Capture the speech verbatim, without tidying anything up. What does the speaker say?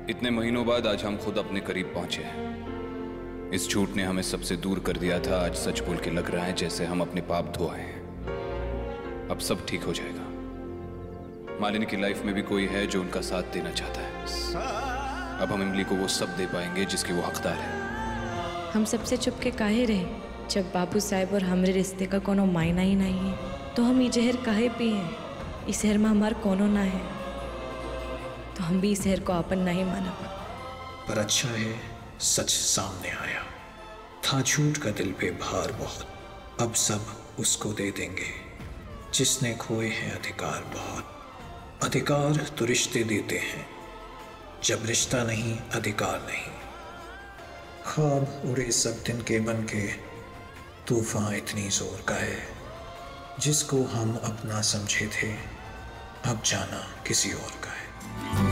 इतने महीनों बाद आज हम खुद अपने करीब पहुंचे हैं। इस झूठ ने हमें सबसे दूर कर दिया था। आज सच बोल के लग रहा है जैसे हम अपने पाप धो आए हैं। अब सब ठीक हो जाएगा। मालिनी की लाइफ में भी कोई है जो उनका साथ देना चाहता है। अब हम इमली को वो सब दे पाएंगे जिसके वो हकदार है। हम सबसे चुप के काहे रहे? जब बाबू साहब और हमारे रिश्ते का कोनो मायना ही नहीं है तो हम ये जहर काहे पिए? इस शहर में हमार कोनो ना है तो हम भी इस शहर को अपन नहीं माना। पर अच्छा है सच सामने आया था। झूठ का दिल पे भार बहुत, अब सब उसको दे देंगे जिसने खोए हैं अधिकार बहुत। अधिकार तो रिश्ते देते हैं, जब रिश्ता नहीं अधिकार नहीं। ख्वाब उड़े सब दिन के बन के, तूफान इतनी जोर का है। जिसको हम अपना समझे थे अब जाना किसी और का है।